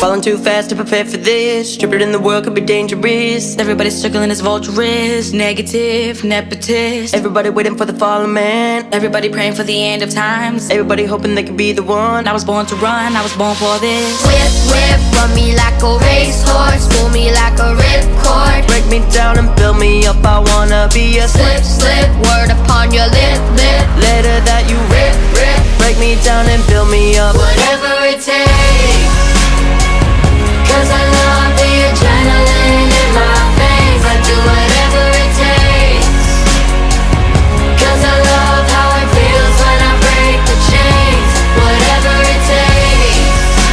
Falling too fast to prepare for this. Tripping in the world could be dangerous. Everybody's circling as vulturists, negative, nepotist. Everybody waiting for the fallen man. Everybody praying for the end of times. Everybody hoping they could be the one. I was born to run, I was born for this. Whip, whip, run me like a racehorse, pull me like a ripcord. Break me down and build me up, I wanna be a Slip, slip, word upon your lip, lip. letter that you rip, rip. Break me down and build me up. Whatever it takes, 'cause I love the adrenaline in my veins. I do whatever it takes, 'cause I love how it feels when I break the chains. Whatever it takes,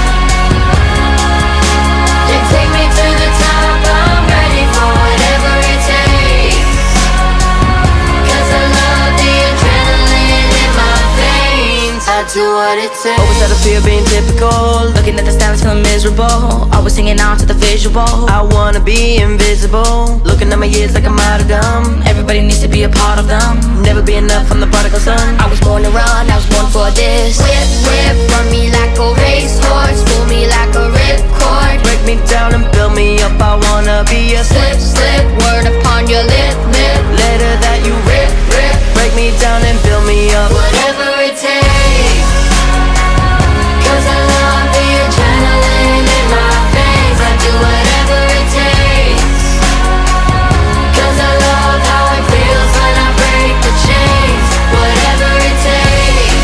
you take me to the top, I'm ready for whatever it takes, 'cause I love the adrenaline in my veins. I do what it takes. Always had a fear of being typical. Looking at the stars feeling miserable. Always singing out to the visual. I wanna be invisible. Looking at my years like I'm out of dumb. Everybody needs to be a part of them. Never be enough, I'm the prodigal son. I was born to run, I was born for this. Whip, whip, run me like a racehorse, pull me like a ripcord. Break me down and build me up, I wanna be a Slip, slip, word upon your lip, lip. letter that you rip, rip. Break me down and build me up. Whatever it takes, 'cause I love the adrenaline in my veins. I do whatever it takes, 'cause I love how it feels when I break the chains. Whatever it takes,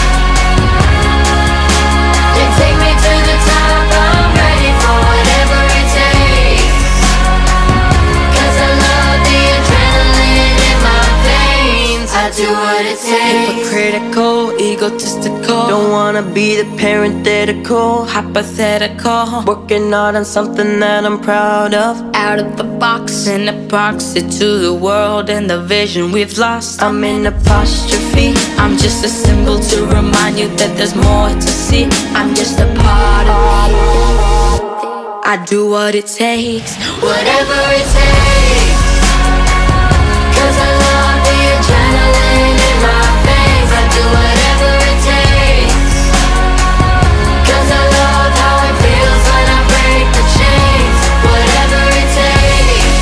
you take me to the top, I'm ready for whatever it takes, 'cause I love the adrenaline in my veins. I do what it takes. Hypocritical, egotistical. Don't wanna be the parenthetical. Hypothetical. Working hard on something that I'm proud of. Out of the box, in a proxy to the world and the vision we've lost. I'm in apostrophe. I'm just a symbol to remind you that there's more to see. I'm just a part of you. I do what it takes. Whatever it takes, 'cause I love the adrenaline in my veins. I do whatever it takes, 'cause I love how it feels when I break the chains. Whatever it takes,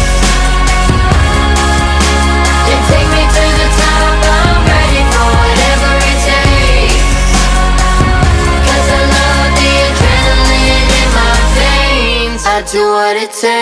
you take me to the top, I'm ready for whatever it takes, 'cause I love the adrenaline in my veins. I do what it takes.